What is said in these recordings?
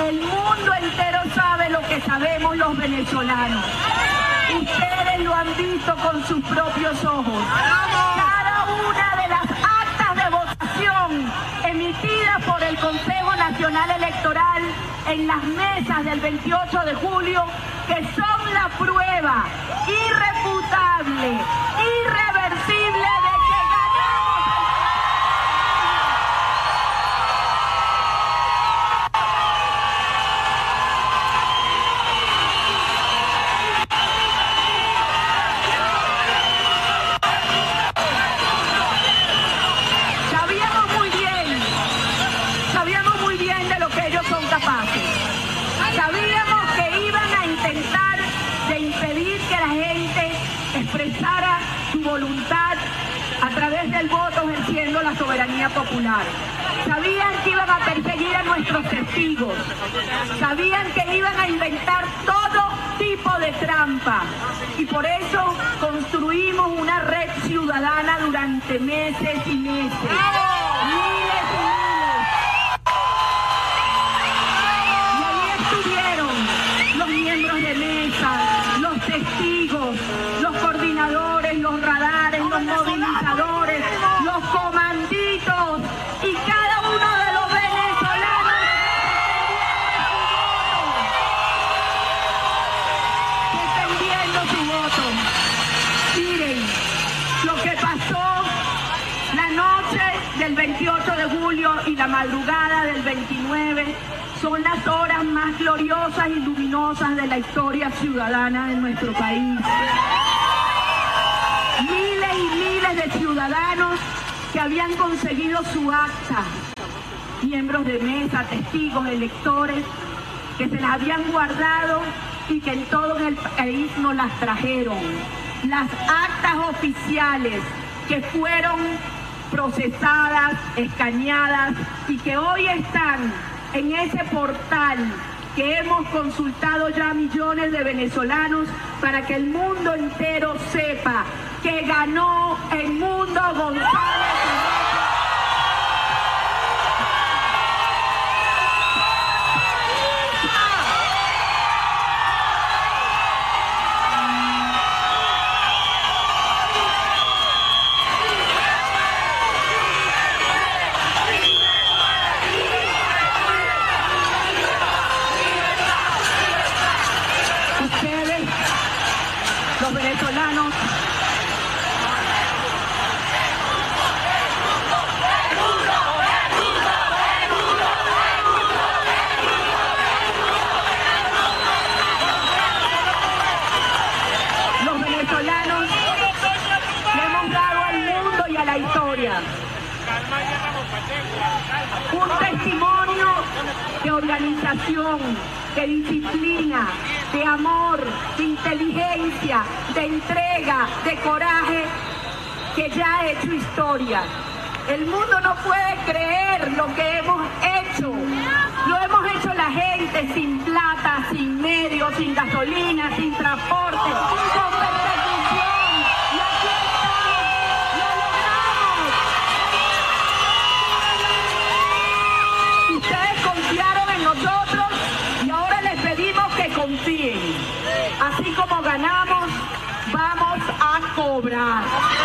El mundo entero sabe lo que sabemos los venezolanos. Ustedes lo han visto con sus propios ojos. Cada una de las actas de votación emitidas por el Consejo Nacional Electoral en las mesas del 28 de julio, que son la prueba irrefutable, irreversible de que ganamos. Sabíamos muy bien de lo que ellos son capaces. Sabíamos que iban a intentar de impedir que la gente expresara su voluntad a través del voto, ejerciendo la soberanía popular. Sabían que iban a perseguir a nuestros testigos. Sabían que iban a inventar todo tipo de trampa. Y por eso construimos una red ciudadana durante meses y meses. Miles y miles. Los miembros de mesa, los testigos, los coordinadores, los radares, los movilizadores, los comanditos y cada uno de los venezolanos defendiendo su voto. Miren lo que pasó la noche del 28 de julio y la madrugada del 29. Son las horas más gloriosas y luminosas de la historia ciudadana de nuestro país. Miles y miles de ciudadanos que habían conseguido su acta, miembros de mesa, testigos, electores, que se las habían guardado y que en todo el país nos las trajeron. Las actas oficiales que fueron procesadas, escaneadas y que hoy están en ese portal que hemos consultado ya millones de venezolanos para que el mundo entero sepa que ganó Edmundo González. Los venezolanos le hemos dado al mundo y a la historia un testimonio de organización, de disciplina, de amor, de inteligencia, de entrega, de coraje, que ya ha hecho historia. El mundo no puede creer lo que hemos hecho. Lo hemos hecho la gente sin plata, sin medios, sin gasolina, sin transporte, con persecución. Y aquí estamos, lo logramos. Ustedes confiaron en nosotros y ahora les pedimos que confíen. Así como ganamos, vamos a cobrar.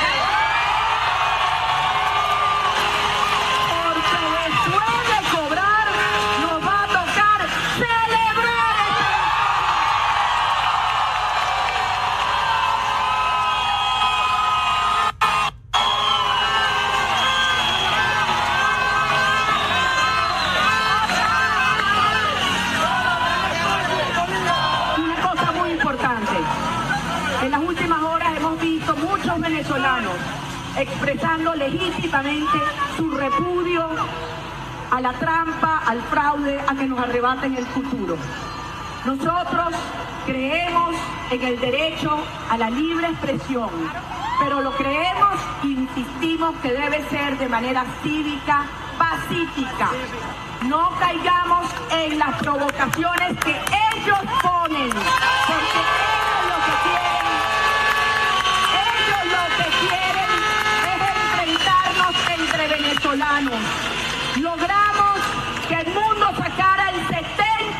En las últimas horas hemos visto muchos venezolanos expresando legítimamente su repudio a la trampa, al fraude, a que nos arrebaten el futuro. Nosotros creemos en el derecho a la libre expresión, pero lo creemos e insistimos que debe ser de manera cívica, pacífica. No caigamos en las provocaciones que ellos ponen, porque ellos lo que quieren es enfrentarnos entre venezolanos. Logramos que el mundo sacara el 70%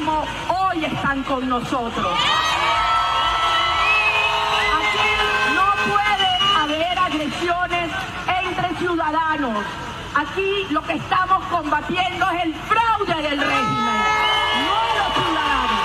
terrorismo hoy están con nosotros. Aquí no puede haber agresiones entre ciudadanos. Aquí lo que estamos combatiendo es el fraude del régimen, no los ciudadanos.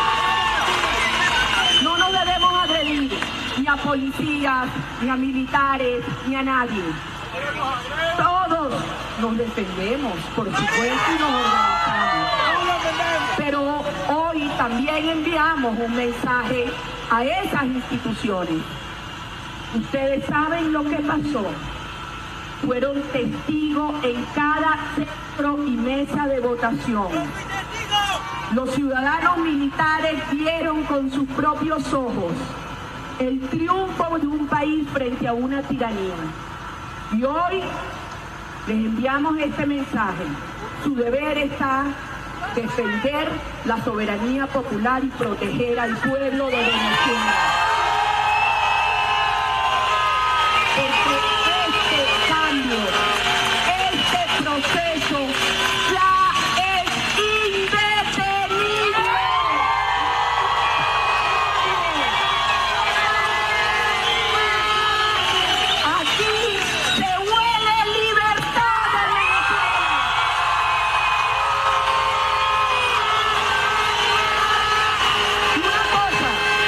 No nos debemos agredir ni a policías, ni a militares, ni a nadie. Todos nos defendemos, por supuesto, y nos organizamos. Pero hoy también enviamos un mensaje a esas instituciones. Ustedes saben lo que pasó. Fueron testigos en cada centro y mesa de votación. Los ciudadanos militares vieron con sus propios ojos el triunfo de un país frente a una tiranía. Y hoy les enviamos este mensaje. Su deber está defender la soberanía popular y proteger al pueblo de Venezuela. Porque este cambio, este proceso ya es indetenible. Aquí se huele libertad en Venezuela. Y una cosa,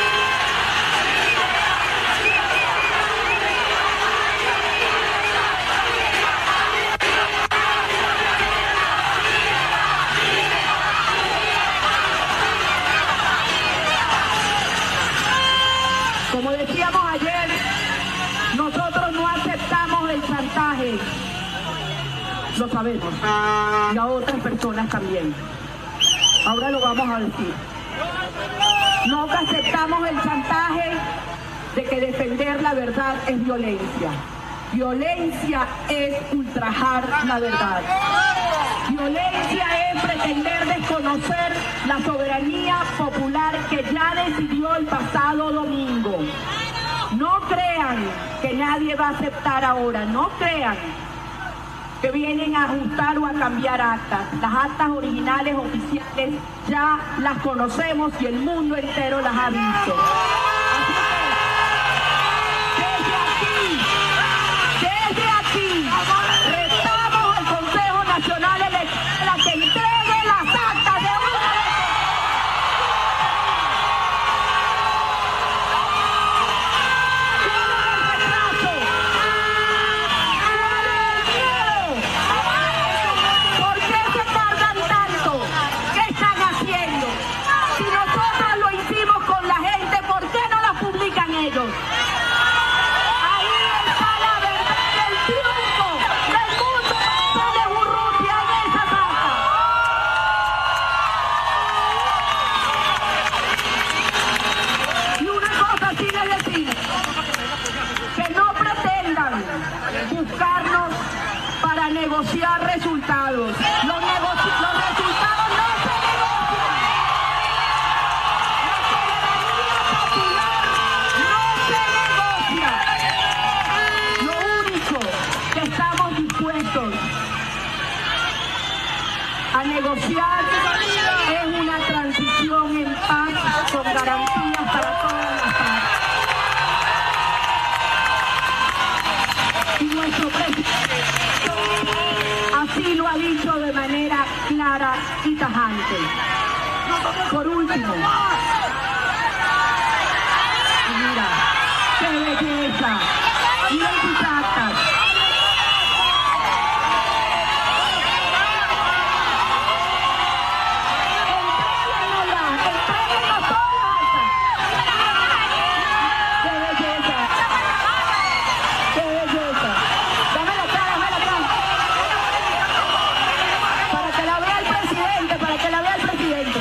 como decíamos ayer, nosotros no aceptamos el chantaje. Lo sabemos. Y a otras personas también. Ahora lo vamos a decir. No aceptamos el chantaje de que defender la verdad es violencia. Violencia es ultrajar la verdad. Violencia es pretender desconocer la soberanía popular que ya decidió el pasado domingo. No crean que nadie va a aceptar ahora, no crean que vienen a ajustar o a cambiar actas. Las actas originales oficiales ya las conocemos y el mundo entero las ha visto. Así que, desde aquí, retamos al Consejo Nacional Electoral a que entregue las actas de una vez. ¿Por qué se tardan tanto? ¿Qué están haciendo? Si nosotros lo hicimos con la gente, ¿por qué no la publican ellos? Ahí está la verdad del triunfo del mundo de Urrutia en esa actas. Y una cosa sí les decimos, que no pretendan buscarnos para negociar resultados. Los resultados no se negocian. La soberanía popular no se negocia. Lo único que estamos dispuestos a negociar es una transición en paz con garantías para todas las partes. Y nuestro presidente así lo ha dicho de manera clara y tajante. Por último, mira, qué belleza, miren sus actas. Entréguenos todas las actas. Qué belleza, qué belleza. Dámela acá. Para que la vea el presidente, para que la vea el presidente.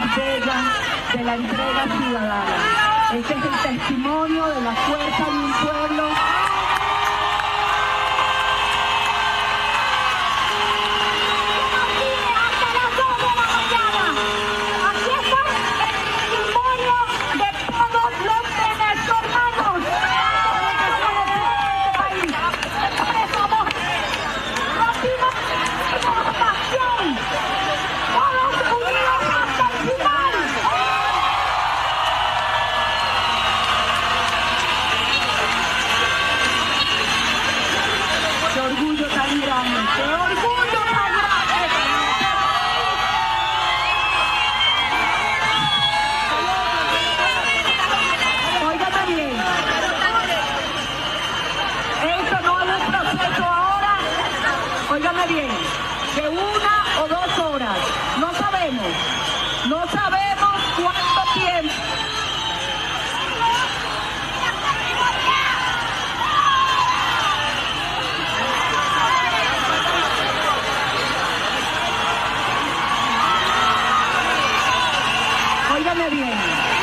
más bella de la entrega ciudadana. Este es el testimonio de la fuerza de un pueblo bien, de 1 o 2 horas, no sabemos cuánto tiempo. Óigame bien.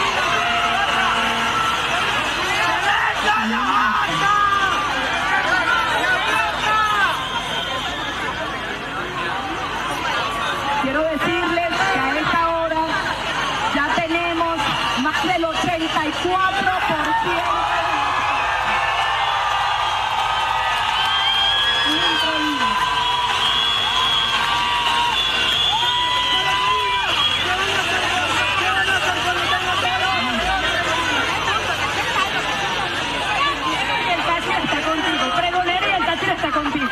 Quiero decirles que a esta hora ya tenemos más del 84%. El taxi está contigo, pregonero, y el taxi está contigo.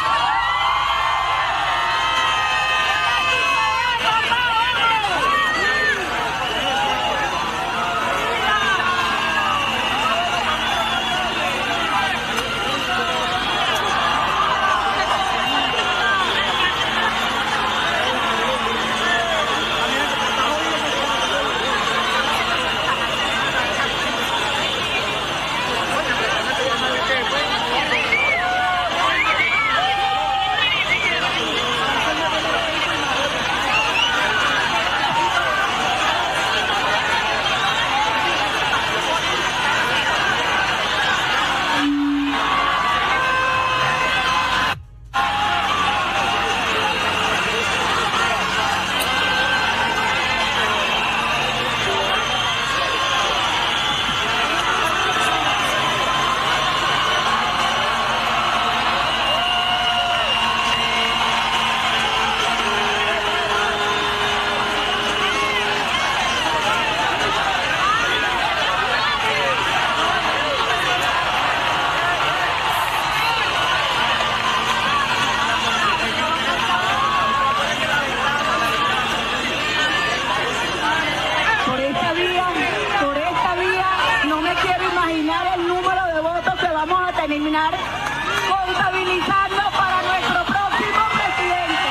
Terminar contabilizando para nuestro próximo presidente.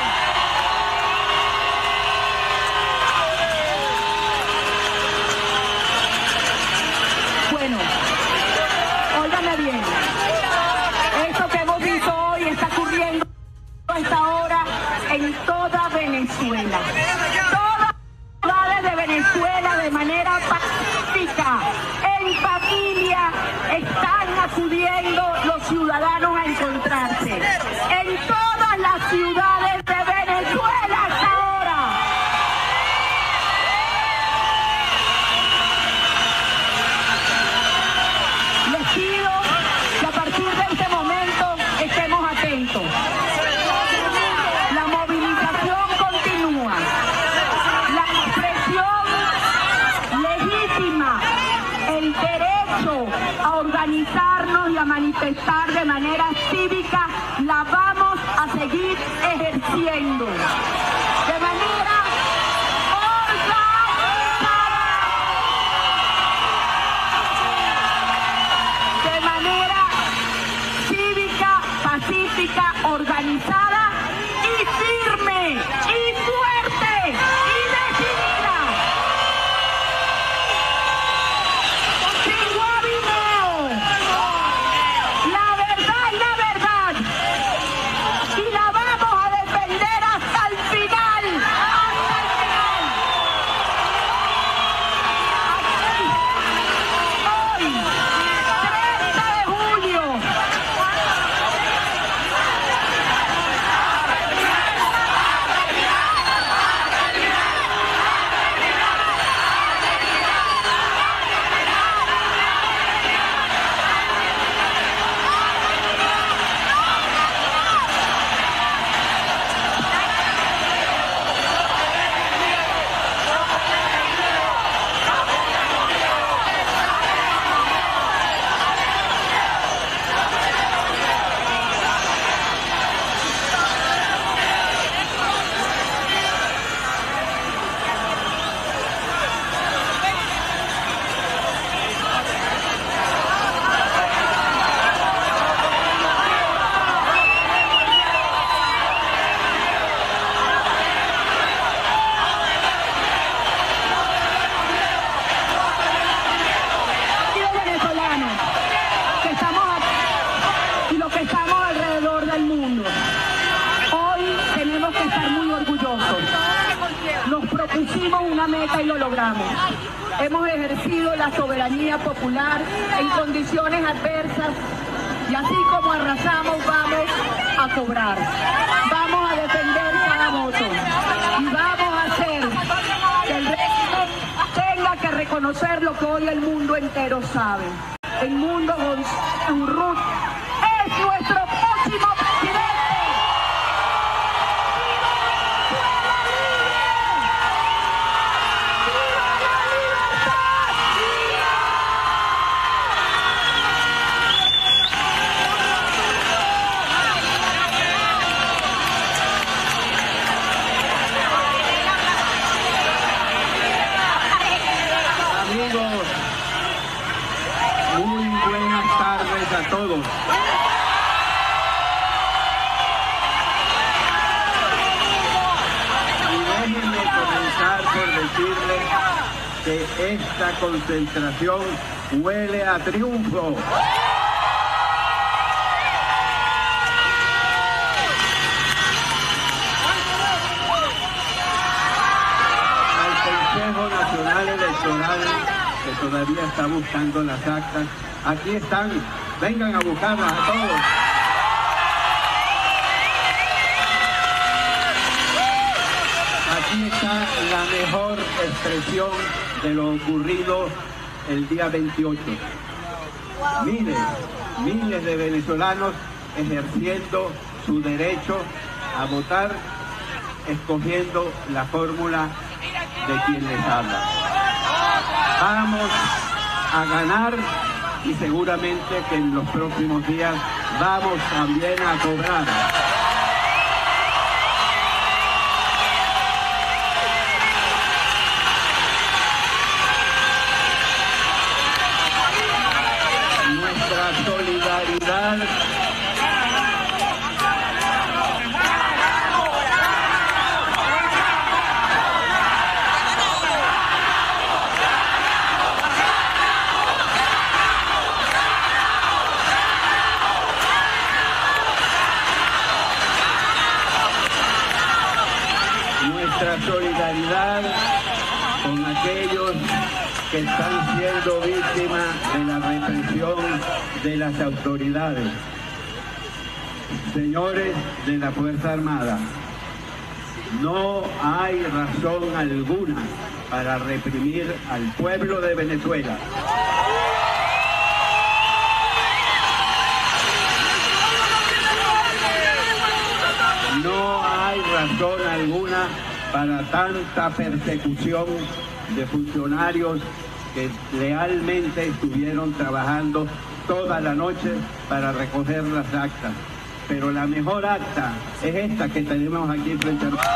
Bueno, óigame bien, esto que hemos visto hoy está ocurriendo a esta hora en toda Venezuela. Todas las ciudades de Venezuela de manera pacífica, en familia, están acudiendo los ciudadanos a encontrarse. En todas las ciudades de Venezuela hasta ahora. Les pido que a partir de este momento estemos atentos. La movilización continúa. La expresión legítima, el derecho a organizarnos y a manifestar de manera cívica, la vamos a seguir ejerciendo de manera organizada, de manera cívica, pacífica, organizada y firme y fuerte y decidida. Sin guabineo. La verdad es la verdad y la vamos a defender hasta el fin. pusimos una meta y lo logramos. Hemos ejercido la soberanía popular en condiciones adversas y así como arrasamos, vamos a cobrar. Vamos a defender cada voto y vamos a hacer que el régimen tenga que reconocer lo que hoy el mundo entero sabe. El mundo Urrutia es nuestro próximo presidente. Amigos, muy buenas tardes a todos. Y déjenme comenzar por decirles que esta concentración huele a triunfo. Consejo Nacional Electoral, que todavía está buscando las actas. Aquí están, vengan a buscarlas a todos. Aquí está la mejor expresión de lo ocurrido el día 28. Miles de venezolanos ejerciendo su derecho a votar, escogiendo la fórmula de quien les habla. Vamos a ganar y seguramente que en los próximos días vamos también a cobrar. Nuestra solidaridad con aquellos que están siendo víctimas de la represión de las autoridades. Señores de la Fuerza Armada, no hay razón alguna para reprimir al pueblo de Venezuela. No hay razón alguna para tanta persecución de funcionarios que lealmente estuvieron trabajando toda la noche para recoger las actas. Pero la mejor acta es esta que tenemos aquí frente a nosotros.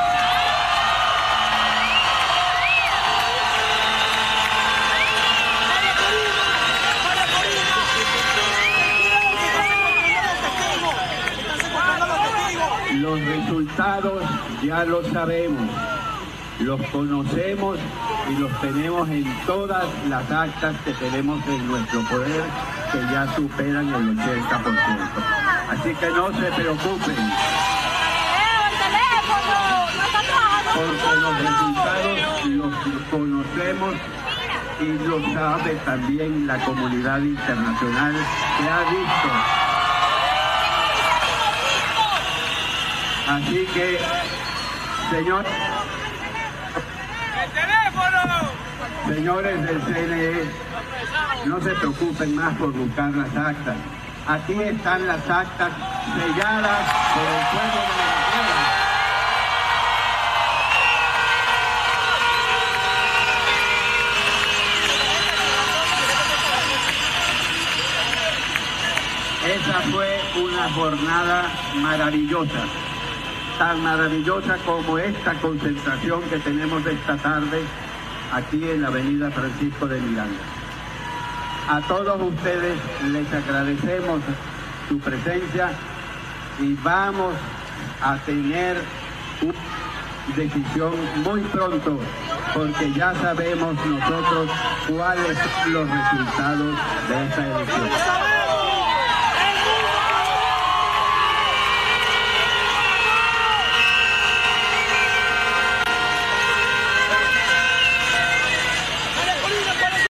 Los resultados ya los sabemos, los conocemos y los tenemos en todas las actas que tenemos en nuestro poder, que ya superan el 80%. Así que no se preocupen, porque los resultados los conocemos y lo sabe también la comunidad internacional que ha visto. Así que, señores del CNE, no se preocupen más por buscar las actas. Aquí están las actas selladas por el pueblo de Venezuela. Esa fue una jornada maravillosa. Tan maravillosa como esta concentración que tenemos esta tarde aquí en la avenida Francisco de Miranda. A todos ustedes les agradecemos su presencia y vamos a tener una decisión muy pronto, porque ya sabemos nosotros cuáles son los resultados de esta elección.